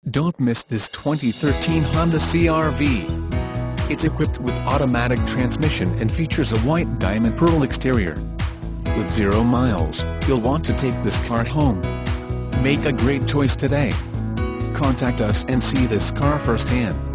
Don't miss this 2013 Honda CR-V. It's equipped with automatic transmission and features a white diamond pearl exterior. With 0 miles, you'll want to take this car home. Make a great choice today. Contact us and see this car firsthand.